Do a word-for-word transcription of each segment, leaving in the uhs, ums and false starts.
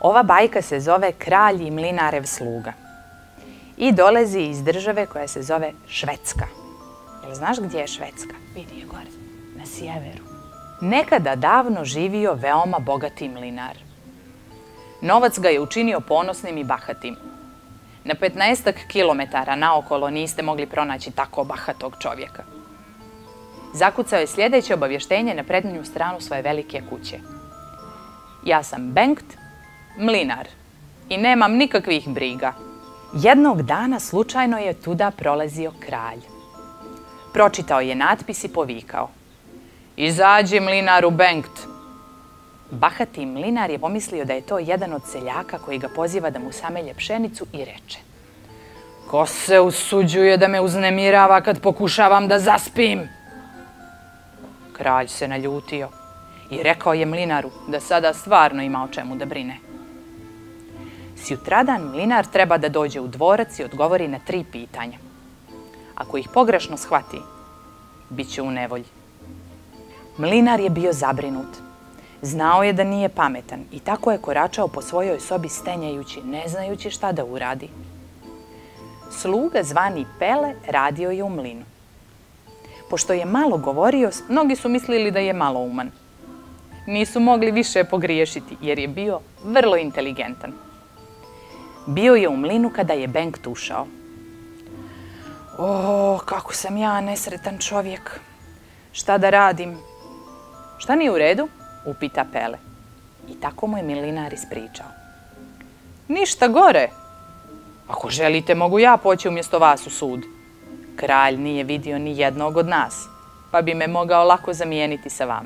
Ova bajka se zove Kralj i mlinarev sluga i dolazi iz države koja se zove Švedska. Jel znaš gdje je Švedska? Vidi je gore, na sjeveru. Nekada davno živio veoma bogati mlinar. Novac ga je učinio ponosnim i bahatim. Na petnaestak kilometara naokolo niste mogli pronaći tako bahatog čovjeka. Zakucao je sljedeće obavještenje na prednju stranu svoje velike kuće. Ja sam Bengt, mlinar, i nemam nikakvih briga. Jednog dana slučajno je tuda prolazio kralj. Pročitao je natpis i povikao: Izađi, mlinaru Bengt! Bahati mlinar je pomislio da je to jedan od seljaka koji ga poziva da mu samelje pšenicu i reče: Ko se usuđuje da me uznemirava kad pokušavam da zaspim? Kralj se naljutio i rekao je mlinaru da sada stvarno ima o čemu da brine. Sjutradan mlinar treba da dođe u dvorac i odgovori na tri pitanja. Ako ih pogrešno shvati, bit će u nevolji. Mlinar je bio zabrinut. Znao je da nije pametan i tako je koračao po svojoj sobi stenjajući, ne znajući šta da uradi. Sluga zvani Pele radio je u mlinu. Pošto je malo govorio, mnogi su mislili da je malouman. Nisu mogli više pogriješiti jer je bio vrlo inteligentan. Bio je u mlinu kada je Bengt ušao. O, kako sam ja nesretan čovjek. Šta da radim? Šta nije u redu? Upita Pele. I tako mu je mlinar ispričao. Ništa gore. Ako želite, mogu ja poći umjesto vas u sud. Kralj nije vidio ni jednog od nas, pa bi me mogao lako zamijeniti sa vama.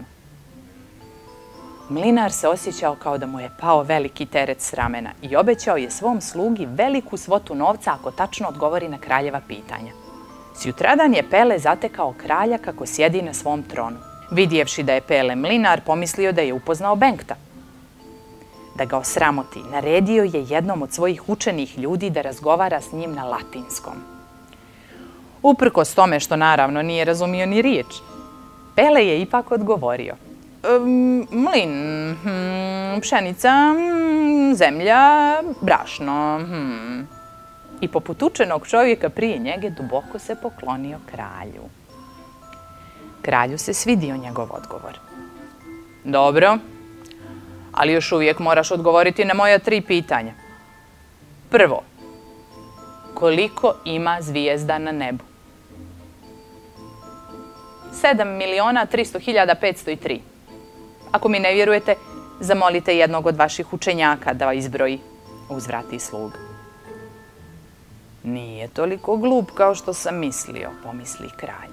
Mlinar se osjećao kao da mu je pao veliki teret s ramena i obećao je svom slugi veliku svotu novca ako tačno odgovori na kraljeva pitanja. Sjutradan je Pele zatekao kralja kako sjedi na svom tronu. Vidjevši da je Pele mlinar, pomislio da je upoznao Bengta. Da ga osramoti, naredio je jednom od svojih učenih ljudi da razgovara s njim na latinskom. Uprkos tome što naravno nije razumio ni riječ, Pele je ipak odgovorio: Mlin, pšenica, zemlja, brašno. I poput učenog čovjeka prije njega duboko se poklonio kralju. Kralju se svidio njegov odgovor. Dobro, ali još uvijek moraš odgovoriti na moja tri pitanja. Prvo, koliko ima zvijezda na nebu? sedam miliona tristo hiljada petsto tri. Ako mi ne vjerujete, zamolite jednog od vaših učenjaka da izbroji, uzvrati sluga. Nije toliko glup kao što sam mislio, pomisli kralj.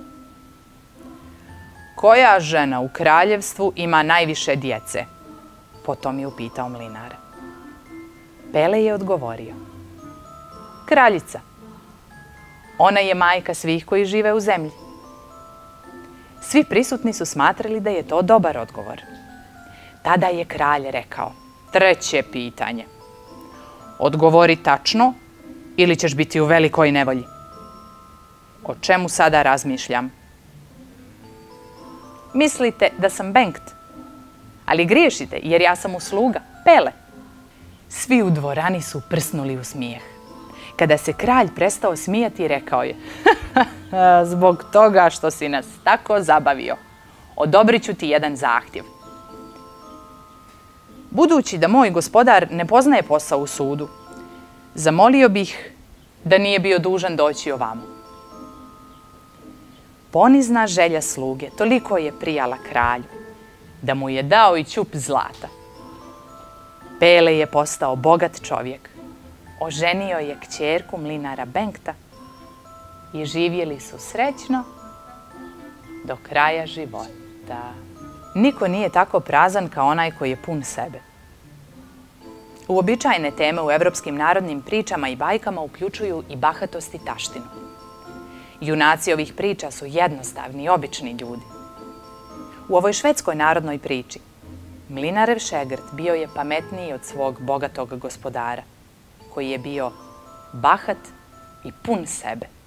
Koja žena u kraljevstvu ima najviše djece? Potom je upitao mlinara. Pele je odgovorio: Kraljica. Ona je majka svih koji žive u zemlji. Svi prisutni su smatrali da je to dobar odgovor. Tada je kralj rekao: Treće pitanje. Odgovori tačno ili ćeš biti u velikoj nevolji. O čemu sada razmišljam? Mislite da sam Bengt, ali griješite jer ja sam usluga, Pele. Svi u dvorani su prsnuli u smijeh. Kada se kralj prestao smijati, rekao je: Zbog toga što si nas tako zabavio, odobrit ću ti jedan zahtjev. Budući da moj gospodar ne poznaje posao u sudu, zamolio bih da nije bio dužan doći ovamo. Ponizna želja sluge toliko je prijala kralju da mu je dao i ćup zlata. Pele je postao bogat čovjek, oženio je kćerku mlinara Bengta i živjeli su srećno do kraja života. Niko nije tako prazan kao onaj koji je pun sebe. Uobičajene teme u evropskim narodnim pričama i bajkama uključuju i bahatost i taštinu. Junaci ovih priča su jednostavni i obični ljudi. U ovoj švedskoj narodnoj priči mlinarev šegrt bio je pametniji od svog bogatog gospodara, koji je bio bahat i pun sebe.